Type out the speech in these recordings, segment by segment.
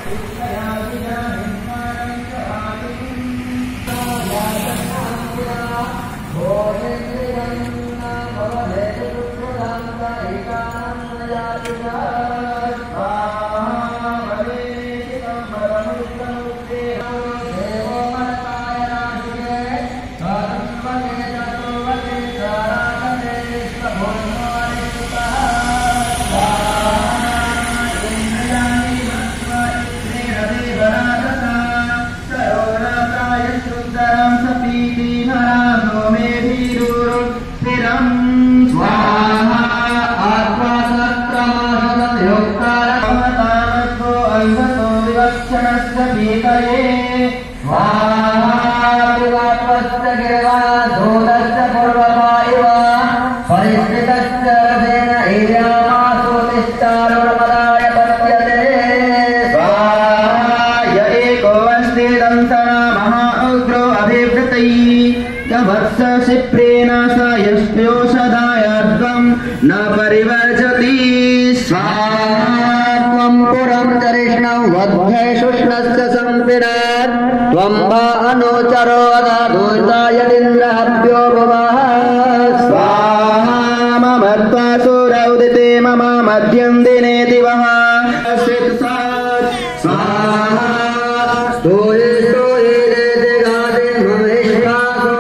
शिप्रेण स यस्योषधायार्धं न परिवर्जति स्वाहा पुरं चरिष्णं वध्वे शुष्णस्य संविनात् त्वं वा अनुचरो अदाधूर्तायदिन्द्रहभ्यो भवः स्वाहा मम त्वासुरौदिते मम मध्यं दिने दिवः स्वाहा स्तोये स्तोये देगादे महेश्वा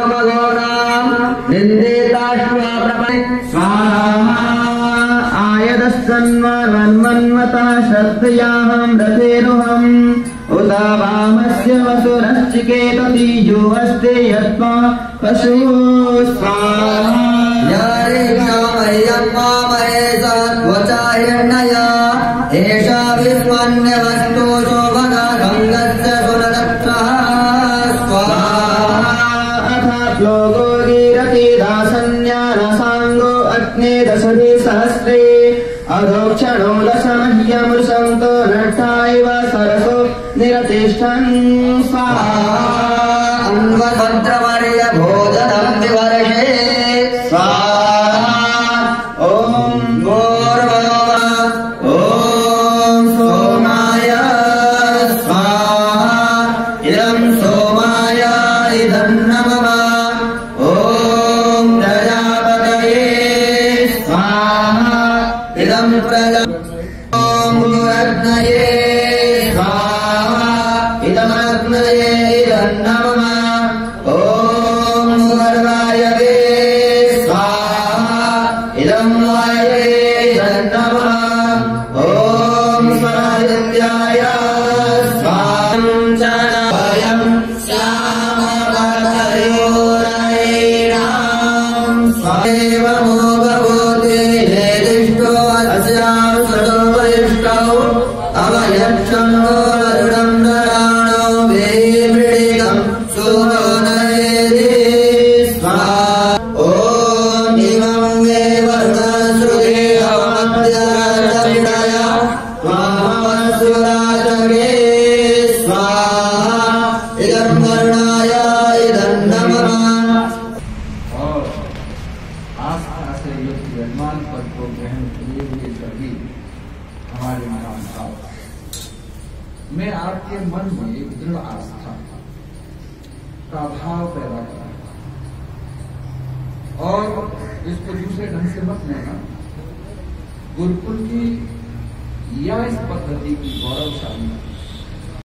आयदस्सन्वन्मन्वता श्रद्धयाहं रथेरुहम् उत वामस्य वसुरश्चिकेतति युवस्ते यत्त्वा पशुः स्वाहा एषा विस्मन्यवस्तो शोभगा गङ्गस्य सुरदक्षः स्वाहा अथ लोगो दासन्यानसाङ्गो अग्ने दशभि सहस्रे अधोक्षणो दशमह्यमृशन्तो नष्टा इव सरसो निरतिष्ठन् स्वाहा अन्वभद्रवर्य भोजनं विवर्षे स्वाहा ॐ भूर्भुवः ॐ सोमाय स्वाहा इदं सोमाय इदं नमः ॐ अग्नये स्वाहा इदमग्नये इदं नमः ॐ वायवे स्वाहा इदं वायवे इदं नमः ॐ स्वादित्याय स्वाहां श्यामवदयोरयेणां स्वादेवमो भगवते निर्दिष्टो अवयक्षणो वरुणं नराणो वेमृडिकं सोनो नयेति स्वाहा ॐ इमं वे वरुणश्रुते अवमध्यराजविडय त्वामवसुराजगे स्वाहा इदं वरुणाय इदं नमः। और आस्था से युक्त यजमान पद को ग्रहण किए हुए सभी हमारे महान भाव में आपके मन में दृढ़ आस्था का भाव पैदा करा और इसको दूसरे ढंग से मत लेना। गुरुकुल की या इस पद्धति की गौरवशाली